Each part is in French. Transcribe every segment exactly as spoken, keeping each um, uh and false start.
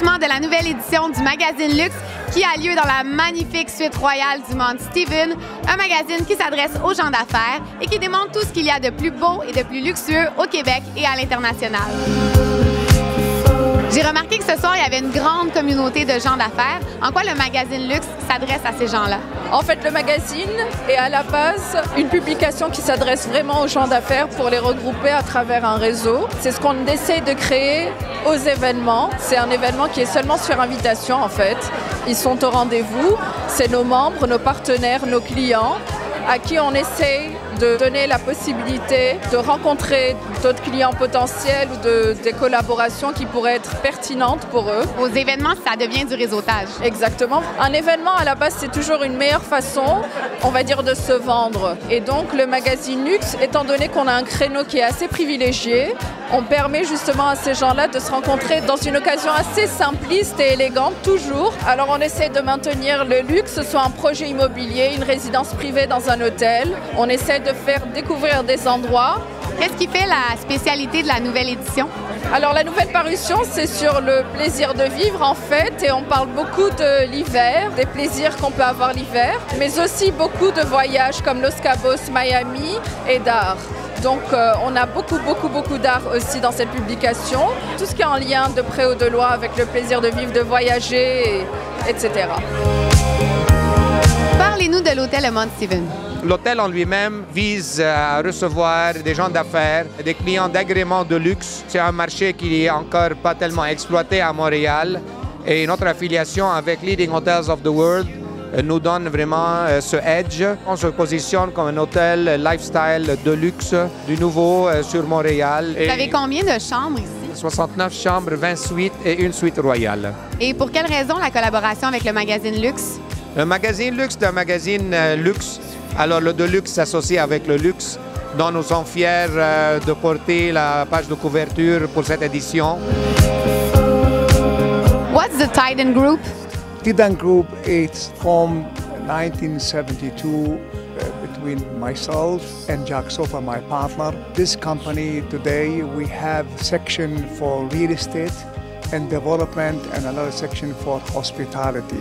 lancement de la nouvelle édition du magazine Luxe qui a lieu dans la magnifique suite royale du Mont Stephen, un magazine qui s'adresse aux gens d'affaires et qui démontre tout ce qu'il y a de plus beau et de plus luxueux au Québec et à l'international. J'ai remarqué que ce soir, il y avait une grande communauté de gens d'affaires. En quoi le magazine Luxe s'adresse à ces gens-là? En fait, le magazine est à la base une publication qui s'adresse vraiment aux gens d'affaires pour les regrouper à travers un réseau. C'est ce qu'on essaie de créer aux événements. C'est un événement qui est seulement sur invitation, en fait. Ils sont au rendez-vous. C'est nos membres, nos partenaires, nos clients à qui on essaie de donner la possibilité de rencontrer d'autres clients potentiels ou de, des collaborations qui pourraient être pertinentes pour eux. Aux événements, ça devient du réseautage. Exactement. Un événement, à la base, c'est toujours une meilleure façon, on va dire, de se vendre. Et donc, le magazine Luxe, étant donné qu'on a un créneau qui est assez privilégié, on permet justement à ces gens-là de se rencontrer dans une occasion assez simpliste et élégante, toujours. Alors, on essaie de maintenir le luxe, que ce soit un projet immobilier, une résidence privée dans un hôtel. On essaie de faire découvrir des endroits. Qu'est-ce qui fait la spécialité de la nouvelle édition? Alors la nouvelle parution, c'est sur le plaisir de vivre en fait, et on parle beaucoup de l'hiver, des plaisirs qu'on peut avoir l'hiver, mais aussi beaucoup de voyages comme Los Cabos, Miami et d'art. Donc euh, on a beaucoup, beaucoup, beaucoup d'art aussi dans cette publication. Tout ce qui est en lien de près ou de loin avec le plaisir de vivre, de voyager, et cetera. Parlez-nous de l'hôtel Mont Stephen. L'hôtel en lui-même vise à recevoir des gens d'affaires, des clients d'agrément de luxe. C'est un marché qui n'est encore pas tellement exploité à Montréal. Et notre affiliation avec Leading Hotels of the World nous donne vraiment ce edge. On se positionne comme un hôtel lifestyle de luxe, du nouveau sur Montréal. Vous avez combien de chambres ici? soixante-neuf chambres, vingt suites et une suite royale. Et pour quelle raison la collaboration avec le magazine Luxe? Le magazine Luxe est un magazine euh, luxe. Alors le de luxe s'associe avec le luxe, dont nous sommes fiers euh, de porter la page de couverture pour cette édition. What's the Titan Group? Titan Group is from nineteen seventy-two uh, between myself and Jack Sofa, my partner. This company today we have section for real estate and development and another section for hospitality.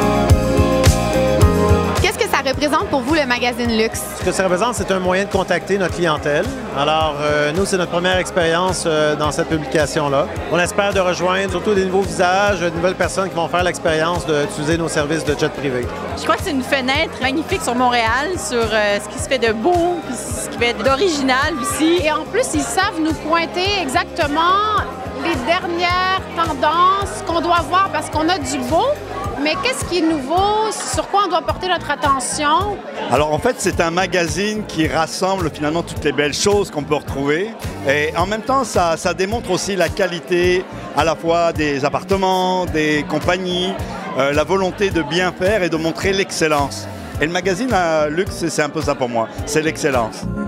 Qu'est-ce que ça représente pour vous, le magazine Luxe? Ce que ça représente, c'est un moyen de contacter notre clientèle. Alors, euh, nous, c'est notre première expérience euh, dans cette publication-là. On espère de rejoindre surtout des nouveaux visages, de nouvelles personnes qui vont faire l'expérience d'utiliser nos services de jet privé. Je crois que c'est une fenêtre magnifique sur Montréal, sur euh, ce qui se fait de beau, puis ce qui fait d'original ici. Et en plus, ils savent nous pointer exactement les dernières tendances qu'on doit voir parce qu'on a du beau. Mais qu'est-ce qui est nouveau? Sur quoi on doit porter notre attention? Alors en fait, c'est un magazine qui rassemble finalement toutes les belles choses qu'on peut retrouver. Et en même temps, ça, ça démontre aussi la qualité à la fois des appartements, des compagnies, euh, la volonté de bien faire et de montrer l'excellence. Et le magazine à Luxe, c'est un peu ça pour moi, c'est l'excellence.